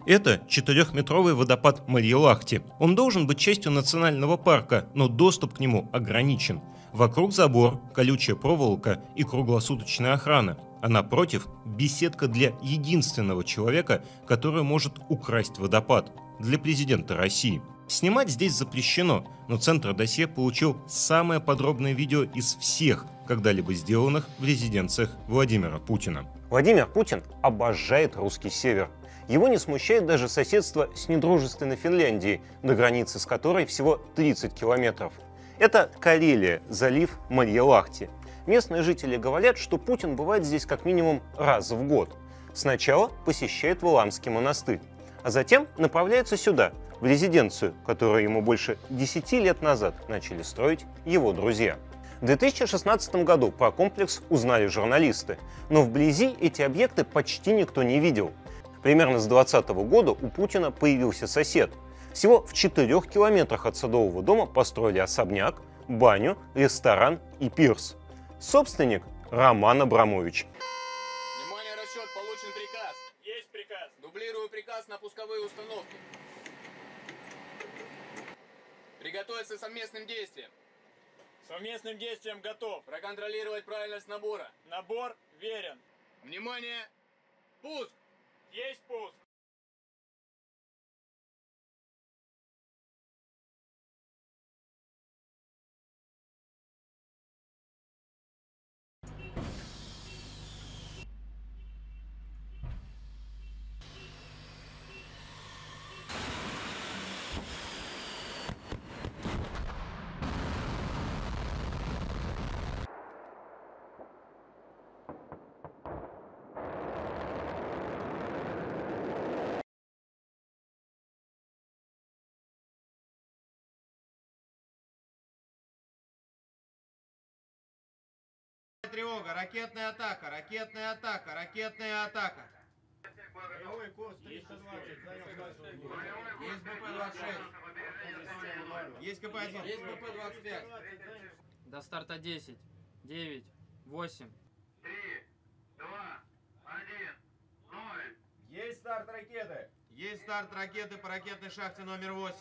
Это 4-метровый водопад Марьелахти. Он должен быть частью национального парка, но доступ к нему ограничен. Вокруг забор, колючая проволока и круглосуточная охрана. А напротив – беседка для единственного человека, который может украсть водопад – для президента России. Снимать здесь запрещено, но Центр досье получил самое подробное видео из всех, когда-либо сделанных в резиденциях Владимира Путина. Владимир Путин обожает русский север. Его не смущает даже соседство с недружественной Финляндией, до границы с которой всего 30 километров. Это Карелия, залив Марьелахти. Местные жители говорят, что Путин бывает здесь как минимум раз в год. Сначала посещает Валаамский монастырь, а затем направляется сюда, в резиденцию, которую ему больше 10 лет назад начали строить его друзья. В 2016 году про комплекс узнали журналисты, но вблизи эти объекты почти никто не видел. Примерно с 2020 года у Путина появился сосед. Всего в 4 километрах от Садового дома построили особняк, баню, ресторан и пирс. Собственник – Роман Абрамович. Внимание, расчет, получен приказ. Есть приказ. Дублирую приказ на пусковые установки. Приготовиться к совместным действиям. Совместным действием готов. Проконтролировать правильность набора. Набор верен. Внимание, пуск. Есть пуск. Тревога, ракетная атака, ракетная атака, ракетная атака. Боевой курс 320, занял. Есть БП-26. Есть КП-1. Есть БП-25. До старта 10, 9, 8. 3, 2, 1, 0. Есть старт ракеты. Есть старт ракеты по ракетной шахте номер 8.